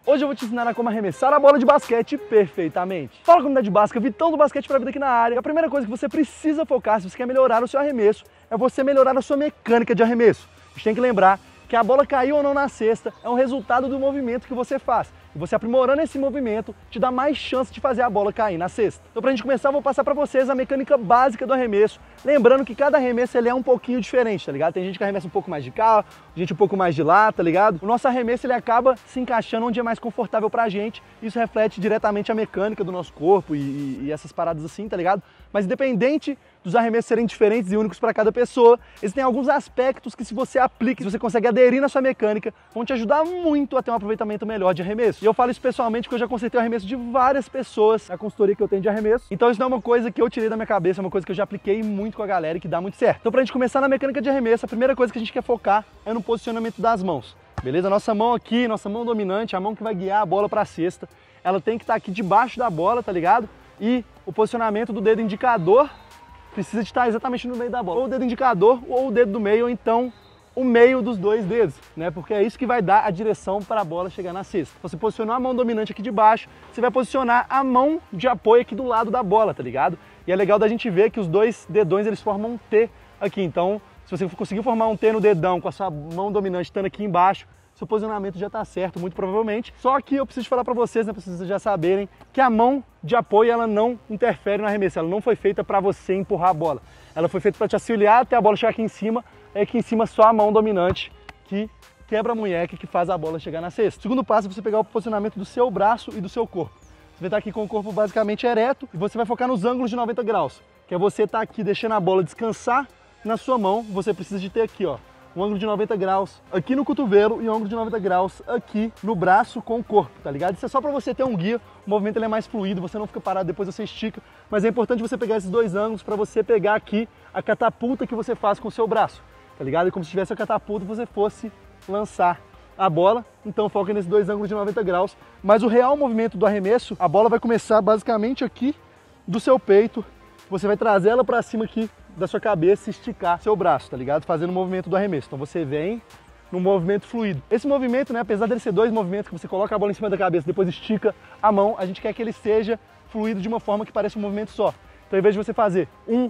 Hoje eu vou te ensinar a como arremessar a bola de basquete perfeitamente. Fala, comunidade básica, Vitão do Basquete pra Vida aqui na área. A primeira coisa que você precisa focar se você quer melhorar o seu arremesso é você melhorar a sua mecânica de arremesso. A gente tem que lembrar que a bola caiu ou não na cesta é um resultado do movimento que você faz. E você aprimorando esse movimento te dá mais chance de fazer a bola cair na cesta. Então, pra gente começar, eu vou passar pra vocês a mecânica básica do arremesso. Lembrando que cada arremesso ele é um pouquinho diferente, tá ligado? Tem gente que arremessa um pouco mais de cá, gente um pouco mais de lá, tá ligado? O nosso arremesso ele acaba se encaixando onde é mais confortável pra gente. Isso reflete diretamente a mecânica do nosso corpo e essas paradas assim, tá ligado? Mas independente dos arremessos serem diferentes e únicos para cada pessoa, existem alguns aspectos que se você aplica, se você consegue aderir na sua mecânica, vão te ajudar muito a ter um aproveitamento melhor de arremesso. E eu falo isso pessoalmente porque eu já consertei o arremesso de várias pessoas na consultoria que eu tenho de arremesso. Então isso não é uma coisa que eu tirei da minha cabeça, é uma coisa que eu já apliquei muito com a galera e que dá muito certo. Então pra gente começar na mecânica de arremesso, a primeira coisa que a gente quer focar é no posicionamento das mãos. Beleza? Nossa mão aqui, nossa mão dominante, a mão que vai guiar a bola para a cesta, ela tem que estar aqui debaixo da bola, tá ligado? E o posicionamento do dedo indicador precisa de estar exatamente no meio da bola. Ou o dedo indicador, ou o dedo do meio, ou então o meio dos dois dedos, né? Porque é isso que vai dar a direção para a bola chegar na cesta. Você posicionou a mão dominante aqui de baixo, você vai posicionar a mão de apoio aqui do lado da bola, tá ligado? E é legal da gente ver que os dois dedões eles formam um T aqui. Então, se você conseguir formar um T no dedão com a sua mão dominante estando aqui embaixo, seu posicionamento já está certo, muito provavelmente. Só que eu preciso falar para vocês, né, para vocês já saberem, que a mão de apoio ela não interfere no arremesso. Ela não foi feita para você empurrar a bola. Ela foi feita para te auxiliar até a bola chegar aqui em cima. É aqui em cima só a mão dominante que quebra a munheca, que faz a bola chegar na cesta. O segundo passo é você pegar o posicionamento do seu braço e do seu corpo. Você vai estar aqui com o corpo basicamente ereto e você vai focar nos ângulos de 90 graus. Que é você estar aqui deixando a bola descansar na sua mão. Você precisa de ter aqui, ó, um ângulo de 90 graus aqui no cotovelo e um ângulo de 90 graus aqui no braço com o corpo, tá ligado? Isso é só para você ter um guia, o movimento ele é mais fluido, você não fica parado, depois você estica, mas é importante você pegar esses dois ângulos para você pegar aqui a catapulta que você faz com o seu braço, tá ligado? É como se tivesse a catapulta e você fosse lançar a bola, então foca nesses dois ângulos de 90 graus, mas o real movimento do arremesso, a bola vai começar basicamente aqui do seu peito, você vai trazer ela para cima aqui da sua cabeça e esticar seu braço, tá ligado? Fazendo o movimento do arremesso. Então você vem num movimento fluido. Esse movimento, né, apesar dele ser dois movimentos, que você coloca a bola em cima da cabeça, depois estica a mão, a gente quer que ele seja fluido de uma forma que pareça um movimento só. Então, ao invés de você fazer 1,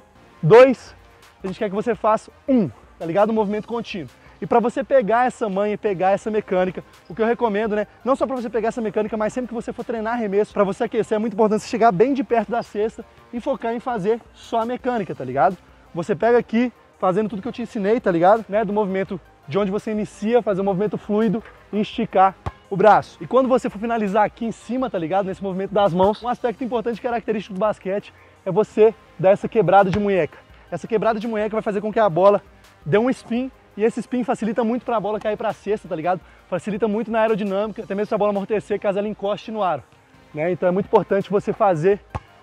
2, a gente quer que você faça 1, tá ligado? Um movimento contínuo. E para você pegar essa manha e pegar essa mecânica, o que eu recomendo, né, não só para você pegar essa mecânica, mas sempre que você for treinar arremesso, para você aquecer, é muito importante você chegar bem de perto da cesta e focar em fazer só a mecânica, tá ligado? Você pega aqui, fazendo tudo que eu te ensinei, tá ligado? Né, do movimento de onde você inicia, fazer um movimento fluido e esticar o braço. E quando você for finalizar aqui em cima, tá ligado? Nesse movimento das mãos, um aspecto importante e característico do basquete é você dar essa quebrada de munheca. Essa quebrada de munheca vai fazer com que a bola dê um spin, e esse spin facilita muito para a bola cair para a cesta, tá ligado? Facilita muito na aerodinâmica, até mesmo se a bola amortecer caso ela encoste no aro, né? Então é muito importante você fazer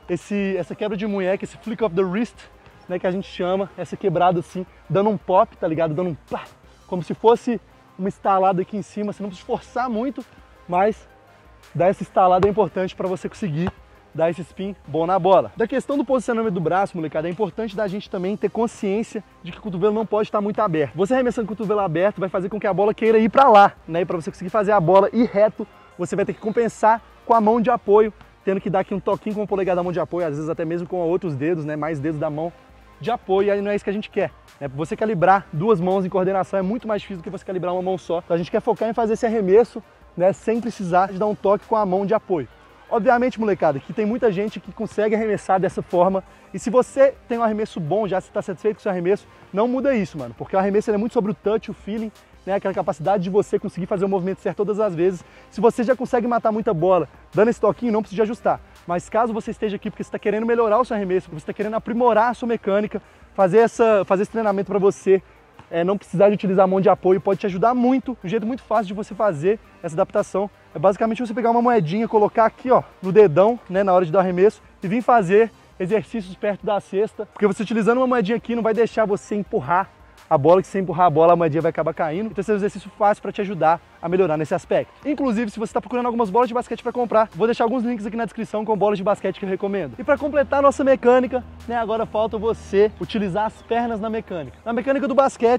essa quebra de munheca, esse flick of the wrist, né, que a gente chama, essa quebrada assim, dando um pop, tá ligado? Dando um pá, como se fosse uma estalada aqui em cima. Você não precisa forçar muito, mas dar essa estalada é importante para você conseguir dar esse spin bom na bola. Da questão do posicionamento do braço, molecada, é importante da gente também ter consciência de que o cotovelo não pode estar muito aberto. Você arremessando o cotovelo aberto vai fazer com que a bola queira ir para lá, né? E para você conseguir fazer a bola ir reto, você vai ter que compensar com a mão de apoio, tendo que dar aqui um toquinho com o polegar da mão de apoio, às vezes até mesmo com outros dedos, né? Mais dedos da mão de apoio, e aí não é isso que a gente quer. Você calibrar duas mãos em coordenação é muito mais difícil do que você calibrar uma mão só. Então a gente quer focar em fazer esse arremesso, né, sem precisar de dar um toque com a mão de apoio. Obviamente, molecada, que tem muita gente que consegue arremessar dessa forma, e se você tem um arremesso bom, já está satisfeito com o seu arremesso, não muda isso, mano, porque o arremesso é muito sobre o touch, o feeling, né, aquela capacidade de você conseguir fazer o movimento certo todas as vezes. Se você já consegue matar muita bola dando esse toquinho, não precisa de ajustar. Mas caso você esteja aqui porque você está querendo melhorar o seu arremesso, porque você está querendo aprimorar a sua mecânica, fazer esse treinamento para você não precisar de utilizar a mão de apoio, pode te ajudar muito. Um jeito muito fácil de você fazer essa adaptação é basicamente você pegar uma moedinha, colocar aqui, ó, no dedão, né, na hora de dar arremesso, e vir fazer exercícios perto da cesta, porque você utilizando uma moedinha aqui não vai deixar você empurrar a bola, que se você empurrar a bola, a moedinha vai acabar caindo. Então esse é um exercício fácil para te ajudar a melhorar nesse aspecto. Inclusive, se você está procurando algumas bolas de basquete para comprar, vou deixar alguns links aqui na descrição com bolas de basquete que eu recomendo. E para completar a nossa mecânica, né, agora falta você utilizar as pernas na mecânica. Na mecânica do basquete,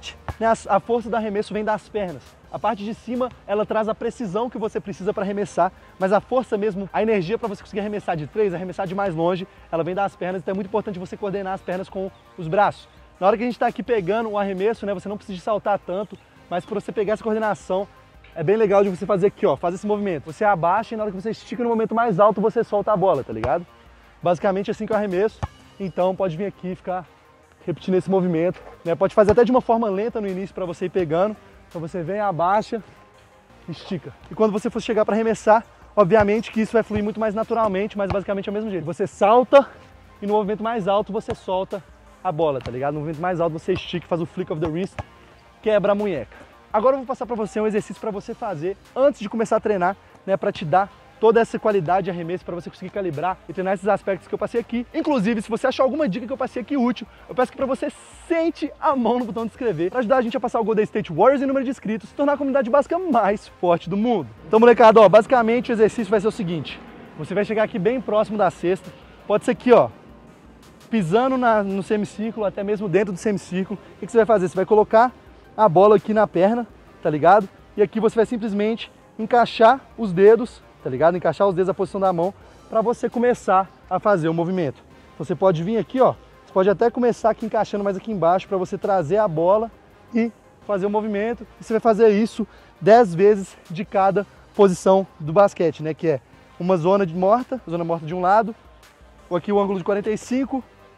né, a força do arremesso vem das pernas. A parte de cima, ela traz a precisão que você precisa para arremessar, mas a força mesmo, a energia para você conseguir arremessar de 3, arremessar de mais longe, ela vem das pernas, então é muito importante você coordenar as pernas com os braços. Na hora que a gente está aqui pegando o arremesso, né, você não precisa saltar tanto, mas para você pegar essa coordenação, é bem legal de você fazer aqui, ó, faz esse movimento. Você abaixa e na hora que você estica no momento mais alto, você solta a bola, tá ligado? Basicamente assim que eu arremesso, então pode vir aqui e ficar repetindo esse movimento, né? Pode fazer até de uma forma lenta no início para você ir pegando. Então você vem, abaixa, estica. E quando você for chegar para arremessar, obviamente que isso vai fluir muito mais naturalmente, mas basicamente é o mesmo jeito. Você salta e no movimento mais alto você solta a bola, tá ligado? No movimento mais alto você estica, faz o flick of the wrist, quebra a munheca. Agora eu vou passar para você um exercício para você fazer antes de começar a treinar, né? Para te dar toda essa qualidade de arremesso para você conseguir calibrar e treinar esses aspectos que eu passei aqui. Inclusive, se você achou alguma dica que eu passei aqui útil, eu peço que para você sente a mão no botão de inscrever para ajudar a gente a passar o Golden State Warriors em número de inscritos, se tornar a comunidade básica mais forte do mundo. Então, molecada, ó, basicamente o exercício vai ser o seguinte: você vai chegar aqui bem próximo da cesta, pode ser aqui, ó, pisando no semicírculo, até mesmo dentro do semicírculo. O que você vai fazer? Você vai colocar a bola aqui na perna, tá ligado? E aqui você vai simplesmente encaixar os dedos, tá ligado? Encaixar os dedos na posição da mão para você começar a fazer o movimento. Então você pode vir aqui, ó, você pode até começar aqui encaixando mais aqui embaixo para você trazer a bola e fazer o movimento. E você vai fazer isso 10 vezes de cada posição do basquete, né? Que é uma zona morta de um lado, ou aqui o ângulo de 45,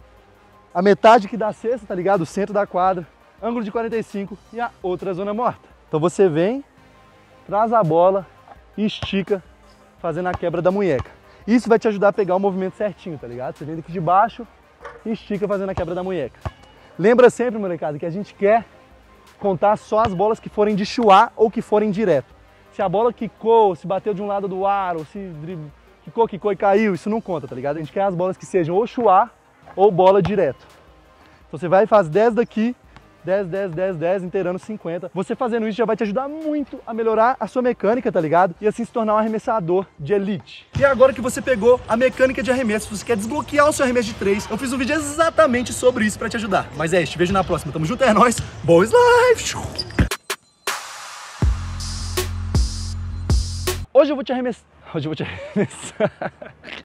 a metade aqui da cesta, tá ligado? O centro da quadra, ângulo de 45 e a outra zona morta. Então você vem, traz a bola e estica, fazendo a quebra da munheca. Isso vai te ajudar a pegar o movimento certinho, tá ligado? Você vem daqui de baixo e estica fazendo a quebra da munheca. Lembra sempre, molecada, que a gente quer contar só as bolas que forem de chuá ou que forem direto. Se a bola quicou, se bateu de um lado do aro, se quicou e caiu, isso não conta, tá ligado? A gente quer as bolas que sejam ou chuá ou bola direto. Então você vai e faz 10 daqui, 10, 10, 10, 10, inteirando 50. Você fazendo isso já vai te ajudar muito a melhorar a sua mecânica, tá ligado? E assim se tornar um arremessador de elite. E agora que você pegou a mecânica de arremesso, se você quer desbloquear o seu arremesso de 3, eu fiz um vídeo exatamente sobre isso pra te ajudar. Mas é isso, te vejo na próxima. Tamo junto, é nóis. Boa live! Hoje eu vou te arremessar.